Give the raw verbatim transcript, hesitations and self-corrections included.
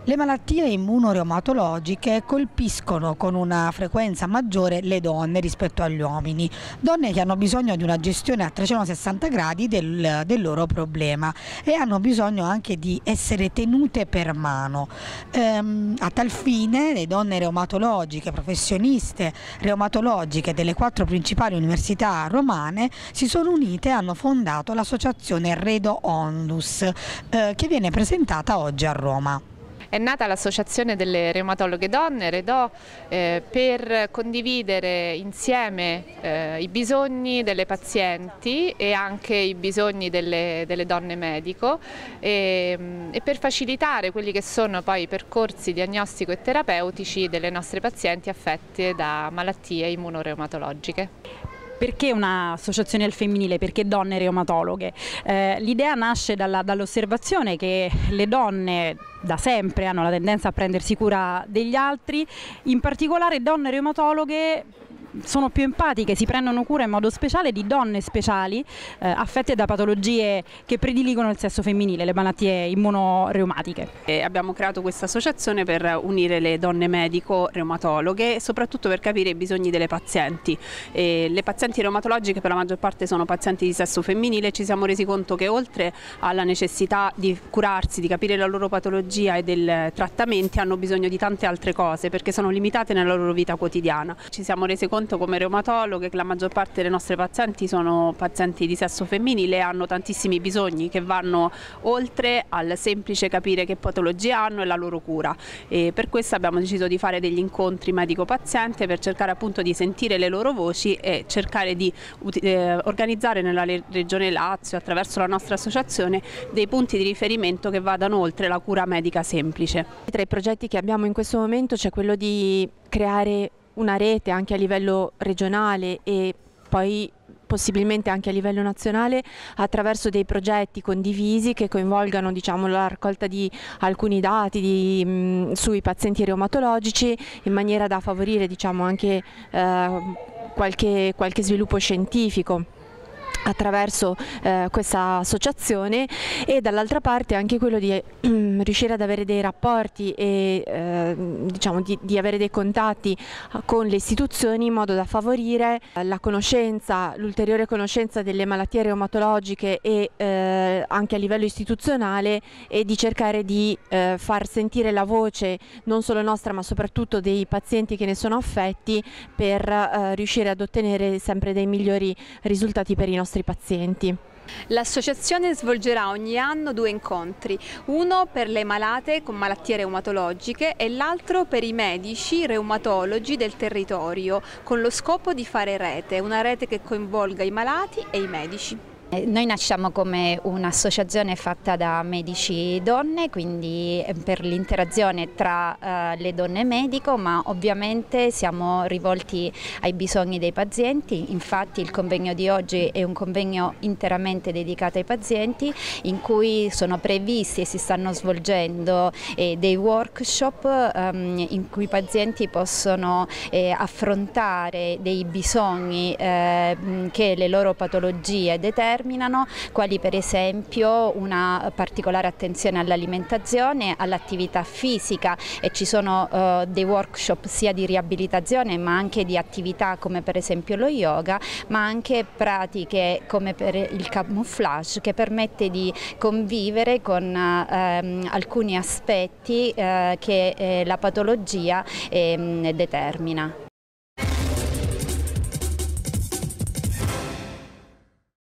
Le malattie immunoreumatologiche colpiscono con una frequenza maggiore le donne rispetto agli uomini, donne che hanno bisogno di una gestione a trecentosessanta gradi del, del loro problema e hanno bisogno anche di essere tenute per mano. Ehm, a tal fine le donne reumatologiche, professioniste reumatologiche delle quattro principali università romane si sono unite e hanno fondato l'associazione Redo Ondus, eh, che viene presentata oggi a Roma. È nata l'Associazione delle Reumatologhe Donne, Redò, eh, per condividere insieme eh, i bisogni delle pazienti e anche i bisogni delle, delle donne medico e, e per facilitare quelli che sono poi i percorsi diagnostico e terapeutici delle nostre pazienti affette da malattie immunoreumatologiche. Perché un'associazione al femminile? Perché donne reumatologhe? Eh, l'idea nasce dall'osservazione che le donne da sempre hanno la tendenza a prendersi cura degli altri, in particolare donne reumatologhe sono più empatiche, si prendono cura in modo speciale di donne speciali eh, affette da patologie che prediligono il sesso femminile, le malattie immunoreumatiche. E abbiamo creato questa associazione per unire le donne medico-reumatologhe e soprattutto per capire i bisogni delle pazienti. E le pazienti reumatologiche per la maggior parte sono pazienti di sesso femminile, ci siamo resi conto che oltre alla necessità di curarsi, di capire la loro patologia e dei trattamenti, hanno bisogno di tante altre cose perché sono limitate nella loro vita quotidiana. Ci siamo resi conto come reumatologhe che la maggior parte delle nostre pazienti sono pazienti di sesso femminile e hanno tantissimi bisogni che vanno oltre al semplice capire che patologie hanno e la loro cura, e per questo abbiamo deciso di fare degli incontri medico-paziente per cercare appunto di sentire le loro voci e cercare di eh, organizzare nella regione Lazio attraverso la nostra associazione dei punti di riferimento che vadano oltre la cura medica semplice. Tra i progetti che abbiamo in questo momento c'è quello di creare una rete anche a livello regionale e poi possibilmente anche a livello nazionale attraverso dei progetti condivisi che coinvolgano, diciamo, la raccolta di alcuni dati di, mh, sui pazienti reumatologici in maniera da favorire, diciamo, anche eh, qualche, qualche sviluppo scientifico attraverso eh, questa associazione, e dall'altra parte anche quello di eh, riuscire ad avere dei rapporti e eh, diciamo di, di avere dei contatti con le istituzioni in modo da favorire la conoscenza, l'ulteriore conoscenza delle malattie reumatologiche e eh, anche a livello istituzionale, e di cercare di eh, far sentire la voce non solo nostra ma soprattutto dei pazienti che ne sono affetti, per eh, riuscire ad ottenere sempre dei migliori risultati per i nostri pazienti. L'associazione svolgerà ogni anno due incontri, uno per le malate con malattie reumatologiche e l'altro per i medici reumatologi del territorio, con lo scopo di fare rete, una rete che coinvolga i malati e i medici. Noi nasciamo come un'associazione fatta da medici donne, quindi per l'interazione tra uh, le donne medico, ma ovviamente siamo rivolti ai bisogni dei pazienti. Infatti il convegno di oggi è un convegno interamente dedicato ai pazienti, in cui sono previsti e si stanno svolgendo eh, dei workshop um, in cui i pazienti possono eh, affrontare dei bisogni eh, che le loro patologie determinano, quali per esempio una particolare attenzione all'alimentazione, all'attività fisica, e ci sono uh, dei workshop sia di riabilitazione ma anche di attività come per esempio lo yoga, ma anche pratiche come per il camouflage, che permette di convivere con uh, um, alcuni aspetti uh, che eh, la patologia eh, determina.